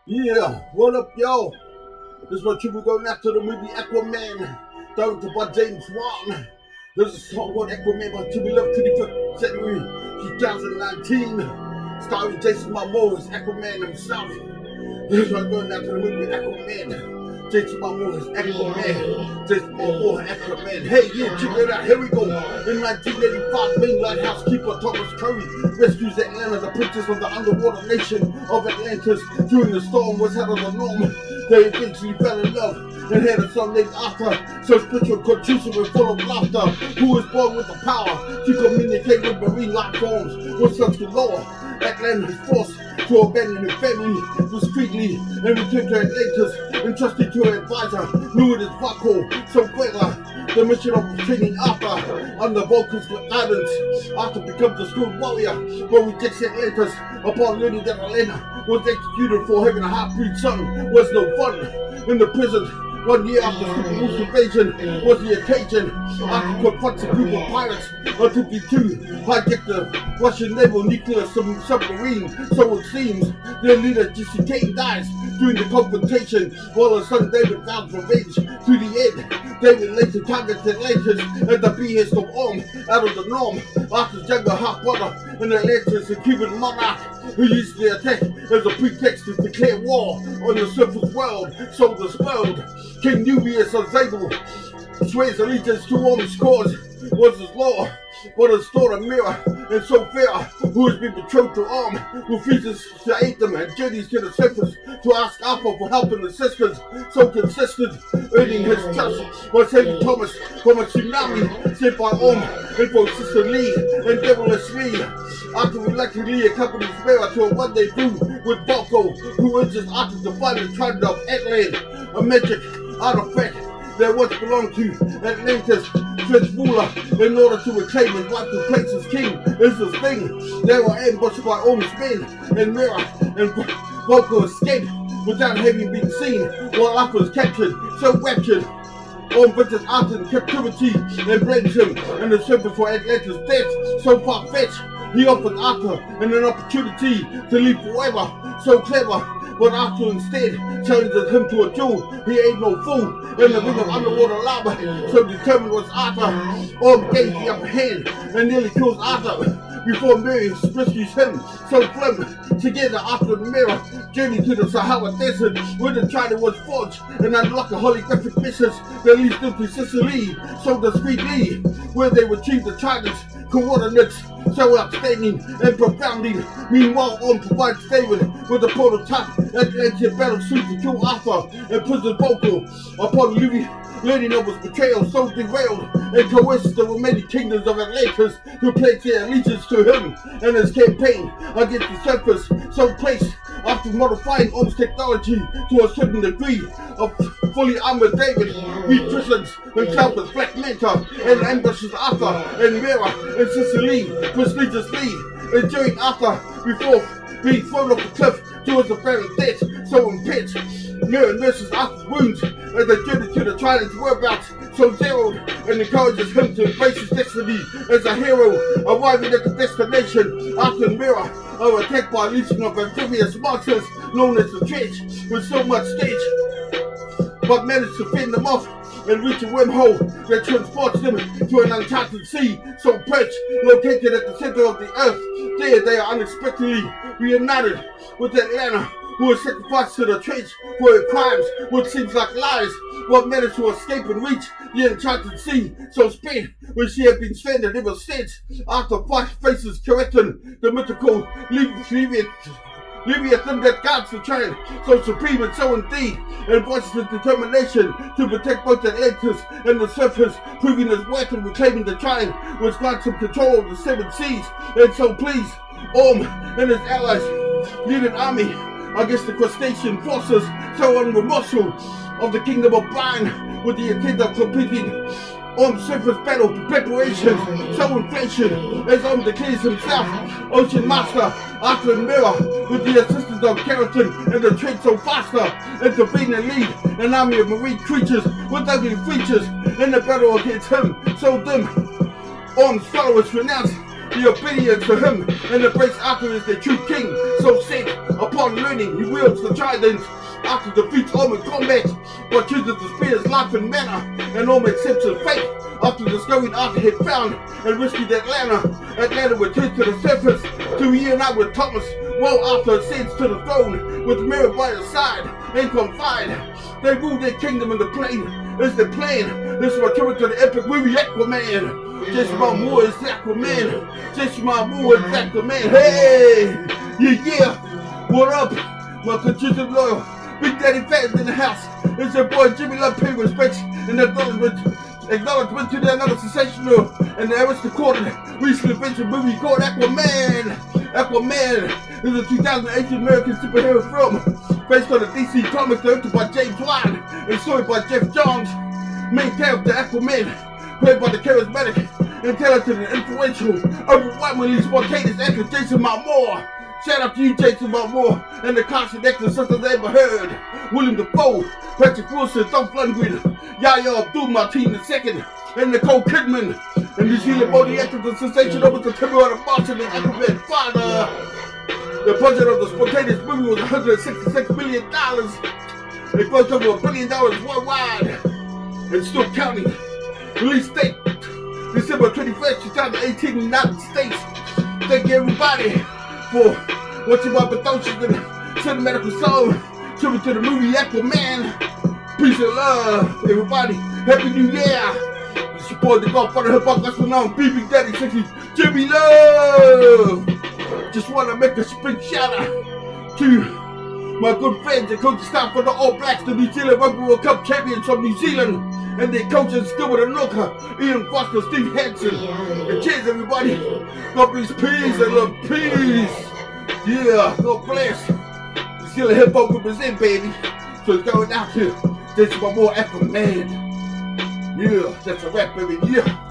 Yeah, what up, y'all? This is what you were going after the movie Aquaman, directed by James Wan. There's a song called Aquaman by To Be Loved 25th January 2019, starring Jason Momoa as Aquaman himself. This is what going after the movie Aquaman. Jason Momoa as Aquaman. Jason Momoa as Aquaman. Hey, yeah, check it out. Here we go. In 1985, main lighthouse keeper Thomas Curry rescues Atlanta, the princess of the underwater nation of Atlantis. During the storm was out of the norm. They eventually fell in love and had a son named Arthur, so spiritual, contusive, and full of laughter, who was born with the power to communicate with marine life forms with such galore. Atlantis was forced to abandon her family discreetly and return to Atlantis, entrusted to her advisor, knew it as Vaco, so greater. The mission of training Arthur under Vulcan's guidance. Arthur becomes a skilled warrior, but rejects Atlantis upon learning that Atlanta was executed for having a half-breed son was no fun. In the prison, 1 year after Supermoon's invasion was the occasion. Arthur confronts a group of pirates until the two hijacked the Russian naval nuclear submarine. So it seems their leader Jesse Kane dies during the confrontation, while his son David vows revenge to the end. David later targets Atlantis at the behest of Orm, out of the norm. Arthur's younger half-brother, an Atlantis, a Cuban monarch who used the attack as a pretext to declare war on the surface world. So dispelled, King Nubius of Zabel swears allegiance to Orm's cause was his law, but his daughter Mira, and Sophia, who has been betrothed to Orm, refuses to aid them and journeys to the surface to ask Arthur for help and assistance. So consistent, earning his trust by saving Thomas from a tsunami sent by Orm and from Sister Lee and Devilish Lee. Arthur reluctantly accompanies Mira to a rendezvous with Valko, who urges Arthur to find the trident of Atlan, a magic artifact that once belonged to Atlantis' French ruler, in order to reclaim his rightful place as king. Is this thing. They were ambushed by Orm's men, and Mira and Volko escaped without having been seen, while Arthur was captured, so raptured. Orm visits Arthur in captivity and blames him and the servant for Atlantis' death. So far-fetched, he offers Arthur an opportunity to live forever. So clever, but Arthur instead challenges him to a duel. He ain't no fool in the ring of underwater lava. So determined was Arthur, Orm gains the upper hand and nearly kills Arthur before Mary rescues him. So Flem, together Arthur and Mira, journey to the Sahara Desert where the trident was forged and unlock a holographic message that leads them to Sicily. So discreetly, where they retrieve the trident's coordinates, so outstanding and profounding. Meanwhile, Orm provides David with a prototype Atlantean battlesuit to kill Arthur and prison Volko. Upon learning of his betrayal, so derailed and coerces the remaining kingdoms of Atlantis to pledge their allegiance to him and his campaign against the surface. So placed, after modifying Orm's technology to a certain degree of fully armored David, re-christens himself as Black Manta and ambushes Arthur and Mira and Sicily prestigiously, enjoying Arthur before being thrown off the cliff towards the apparent death. So in pitch, Mira nurses Arthur's wounds as they journey to the trident's whereabouts, so zeroed, and encourages him to embrace his destiny as a hero. Arriving at the destination, Arthur and Mira are attacked by a legion of amphibious monsters known as the Dredge, with so much stage, but manage to fend them off and reach a wormhole that transports them to an uncharted sea, so perched, located at the center of the earth. There they are unexpectedly reunited with Atlanta, who was sacrificed to the Dredge for her crimes, which seems like lies, but managed to escape and reach the enchanted sea, so spent when she had been stranded ever since. Arthur faces Keratin, the mythical Leviathan that guards the trident, so supreme and so indeed, and voices his determination to protect both Atlantis and the surface, proving his worth in reclaiming the trident, which grants him control of the seven seas. And so please, Orm and his allies lead an army against the crustacean forces so unremorseful of the kingdom of Brian, with the intent of completing Orm's surface battle preparations. So inflation, as Orm declares himself Ocean Master, Arthur and Mira, with the assistance of Keratin and the Dredge so faster, intervene and lead an army of marine creatures with ugly features in the battle against him. So dim, Orm's followers renounce the obedience to him, and embrace Arthur as the true king. So said, upon learning, he wields the trident. Arthur defeats all in combat, but chooses to spare his life in manner, and all accepts his fate. After discovering Arthur had found and rescued Atlanta returns to the surface to reunite with Thomas, while Arthur ascends to the throne with Mary by his side and confide. They rule their kingdom in the plain. Is the plan. This is return to the epic movie Aquaman. Jason Momoa is Aquaman. Jason Momoa is Aquaman. Hey! Yeah! What up? My consistent loyal Big Daddy fans in the house. It's your boy Jimmy Love paying respects and acknowledgement to the another sensational and the recorded recent adventure movie called Aquaman. Aquaman is a 2018 American superhero film based on the DC Comics directed by James Wan and story by Jeff Johns. Main character Aquaman, played by the charismatic and talented and influential, overwhelmingly spontaneous actor Jason Momoa. Shout out to you, Jason Momoa, and the constant actors such as I ever heard. William Dafoe, Patrick Wilson, Dolph Lundgren, Yahya Abdul-Mateen II, and Nicole Kidman. And New Zealand body actors the sensation over the Timber of Martin and Aquaman Father. The budget of the spontaneous movie was $166 million. It grossed over $1 billion worldwide, and still counting. Release date, December 21st, 2018, United States. Thank you, everybody, for watching my production and cinematical song. Tribute to the movie Aquaman. Peace and love, everybody. Happy New Year. It's your boy, the Godfather Hip Hop Gospel known, Big Daddy 60, Jimmy Love. Just want to make a big shout out to my good friends and coaching staff for the All Blacks, the New Zealand Rugby World Cup champions from New Zealand, and their coaches, Gilbert and Luca, Ian Foster, Steve Hansen. And cheers, everybody. God bless, peace and love, peace. Yeah, God bless. New Zealand hip hop represent, baby. So it's going out here. This is my boy Aquaman. Yeah, that's a rap, baby. Yeah.